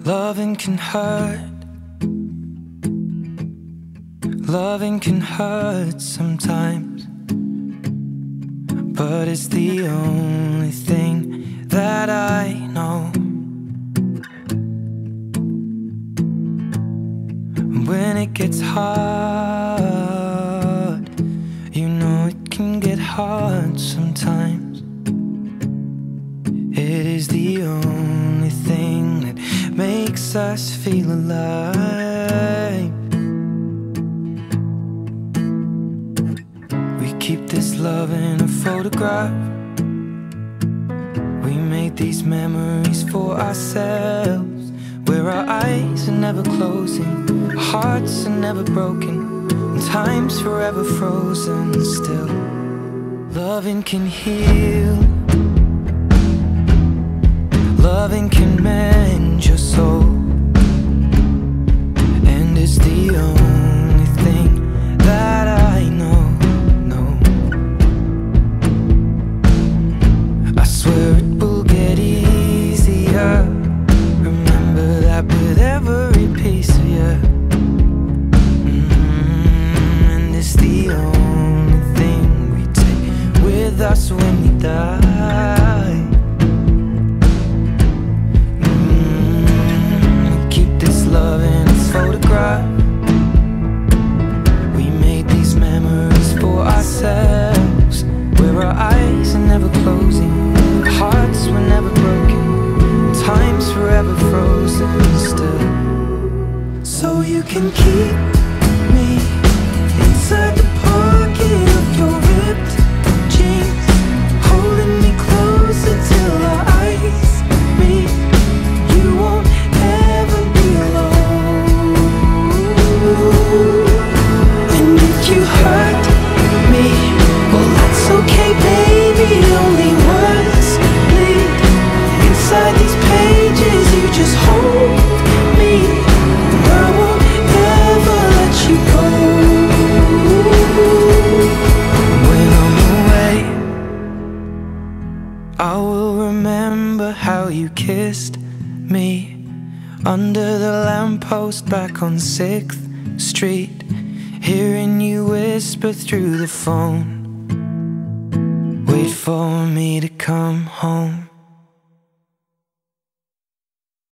Loving can hurt. Loving can hurt sometimes, but it's the only thing that I know. When it gets hard, you know it can get hard sometimes. It is the only thing that makes us feel alive. We keep this love in a photograph. We made these memories for ourselves, where our eyes are never closing, our hearts are never broken, and time's forever frozen still. Loving can heal. Loving can mend your soul, and it's the only thing that I know. I swear it will get easier. Remember that with every piece of you. And it's the only thing we take with us when we die. Love in a photograph. We made these memories for ourselves, where our eyes are never closing, our hearts were never broken, time's forever frozen still. So you can keep me inside the pocket of your ripped jeans, holding me closer till our eyes meet. You won't ever be alone. And if you hurt me, well that's okay baby, only words bleed inside these pages. You just hold me, and I won't ever let you go. When I'm away, I will remember how you kissed me under the lamppost back on 6th Street, hearing you whisper through the phone, wait for me to come home.